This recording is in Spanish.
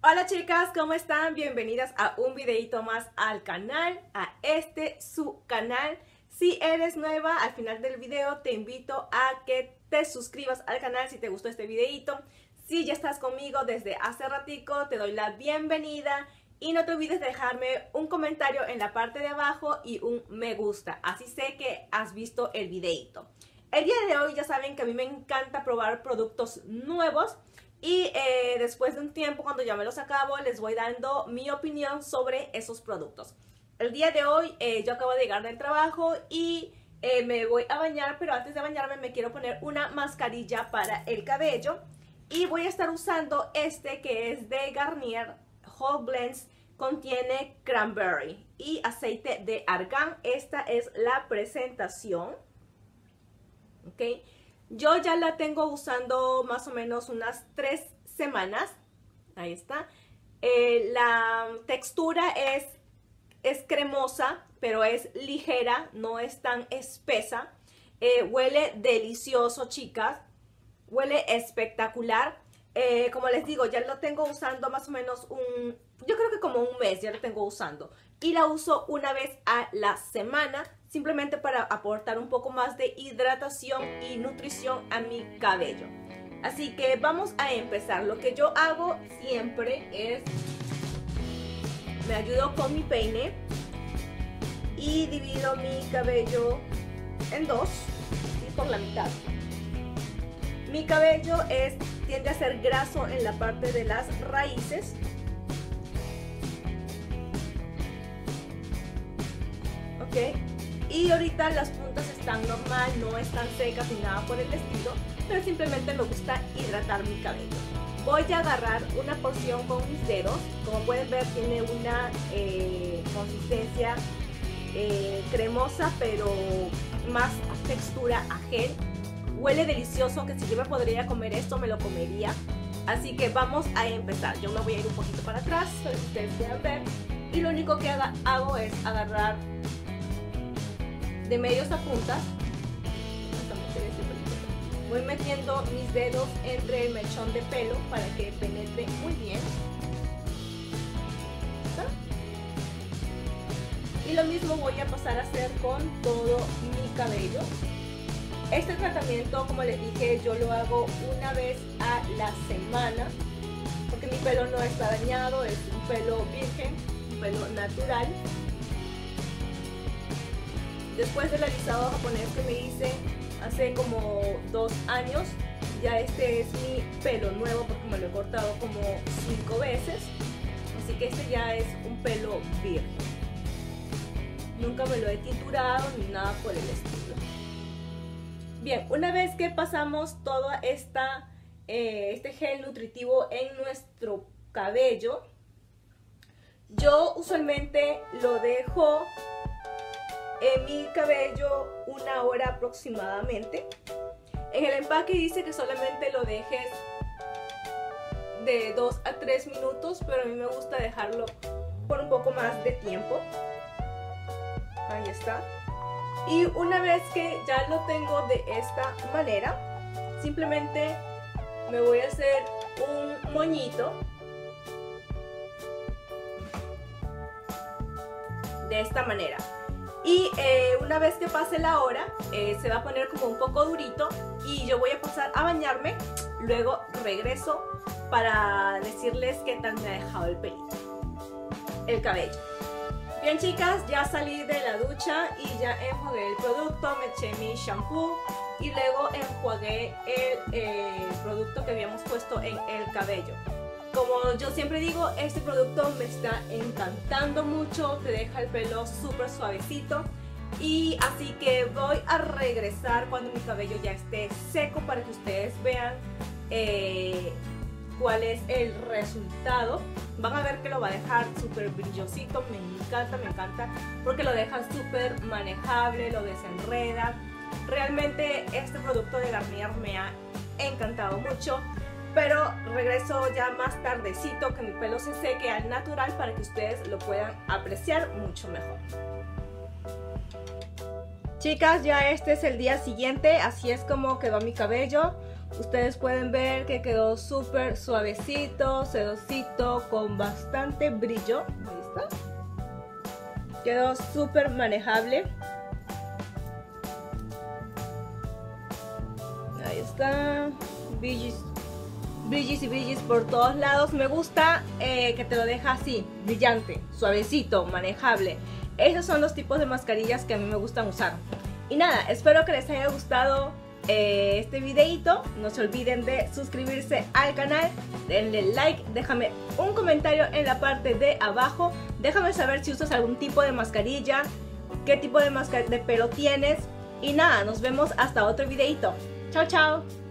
Hola chicas, ¿cómo están? Bienvenidas a un videito más al canal, a su canal. Si eres nueva, al final del video te invito a que te suscribas al canal si te gustó este videito. Si ya estás conmigo desde hace ratico, te doy la bienvenida y no te olvides de dejarme un comentario en la parte de abajo y un me gusta, así sé que has visto el videito. El día de hoy ya saben que a mí me encanta probar productos nuevos. Y después de un tiempo, cuando ya me los acabo, les voy dando mi opinión sobre esos productos. El día de hoy yo acabo de llegar del trabajo y me voy a bañar, pero antes de bañarme me quiero poner una mascarilla para el cabello. Y voy a estar usando este que es de Garnier Whole Blends, contiene cranberry y aceite de argán. Esta es la presentación. ¿Ok? Yo ya la tengo usando más o menos unas 3 semanas. Ahí está. La textura es cremosa, pero es ligera, no es tan espesa. Huele delicioso, chicas. Huele espectacular. Como les digo, ya lo tengo usando más o menos yo creo que como un mes ya lo tengo usando. Y la uso una vez a la semana, simplemente para aportar un poco más de hidratación y nutrición a mi cabello. Así que vamos a empezar. Lo que yo hago siempre es, me ayudo con mi peine y divido mi cabello en dos, y por la mitad. Mi cabello tiende a ser graso en la parte de las raíces. ¿Ok? Y ahorita las puntas están normal, no están secas ni nada por el estilo, pero simplemente me gusta hidratar mi cabello. Voy a agarrar una porción con mis dedos. Como pueden ver, tiene una consistencia cremosa, pero más textura a gel. Huele delicioso, que si yo me podría comer esto, me lo comería. Así que vamos a empezar. Yo me voy a ir un poquito para atrás para que ustedes puedan ver. Y lo único que hago es agarrar de medios a puntas. Voy metiendo mis dedos entre el mechón de pelo para que penetre muy bien. ¿Está? Y lo mismo voy a pasar a hacer con todo mi cabello. Este tratamiento, como les dije, yo lo hago una vez a la semana, porque mi pelo no está dañado, es un pelo virgen, un pelo natural. Después del alisado japonés que me hice hace como 2 años, ya este es mi pelo nuevo porque me lo he cortado como 5 veces. Así que este ya es un pelo virgen. Nunca me lo he tinturado ni nada por el estilo. Bien, una vez que pasamos todo este gel nutritivo en nuestro cabello, yo usualmente lo dejo en mi cabello 1 hora aproximadamente. En el empaque dice que solamente lo dejes de 2 a 3 minutos, pero a mí me gusta dejarlo por un poco más de tiempo. Ahí está. Y una vez que ya lo tengo de esta manera, simplemente me voy a hacer un moñito de esta manera. Y una vez que pase la hora, se va a poner como un poco durito y yo voy a pasar a bañarme. Luego regreso para decirles qué tal me ha dejado el cabello. Bien, chicas, ya salí de la ducha y ya enjuagué el producto, me eché mi shampoo y luego enjuagué el producto que habíamos puesto en el cabello. Como yo siempre digo, este producto me está encantando mucho, te deja el pelo súper suavecito. Y así que voy a regresar cuando mi cabello ya esté seco para que ustedes vean cuál es el resultado. Van a ver que lo va a dejar súper brillosito, me encanta, porque lo deja súper manejable, lo desenreda. Realmente este producto de Garnier me ha encantado mucho. Pero regreso ya más tardecito, que mi pelo se seque al natural para que ustedes lo puedan apreciar mucho mejor. Chicas, ya este es el día siguiente, así es como quedó mi cabello. Ustedes pueden ver que quedó súper suavecito, sedosito, con bastante brillo. Ahí está. Quedó súper manejable. Ahí está. Brillis y brillis por todos lados. Me gusta que te lo deja así, brillante, suavecito, manejable. Esos son los tipos de mascarillas que a mí me gustan usar. Y nada, espero que les haya gustado este videito. No se olviden de suscribirse al canal, denle like, déjame un comentario en la parte de abajo. Déjame saber si usas algún tipo de mascarilla, qué tipo de pelo tienes. Y nada, nos vemos hasta otro videito. Chao, chao.